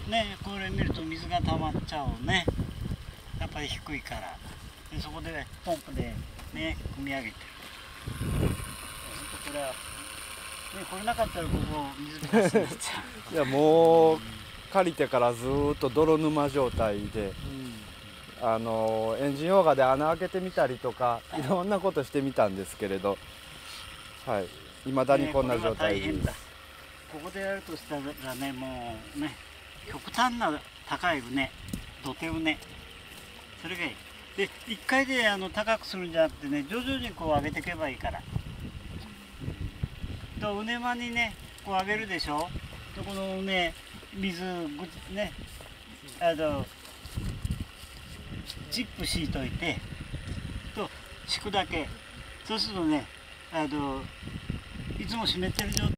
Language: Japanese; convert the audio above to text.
ね、これ見ると水が溜まっちゃうね。やっぱり低いから。でそこでポンプでね、汲み上げてる。ほんとこれは、ね、これなかったらここ水浸しになっちゃう。 いやもう借りてからずーっと泥沼状態で、エンジンオーガーで穴開けてみたりとかいろんなことしてみたんですけれど、はい、未だにこんな状態です。 ここでやるとしたらね、もうね、極端な高い畝、土手畝、それがいい。で、1回で高くするんじゃなくてね、徐々にこう上げていけばいいから。と畝間にね、こう上げるでしょ。とこのね、水ね、チップ敷いといて、と敷くだけ。そうするとね、いつも湿ってる状態。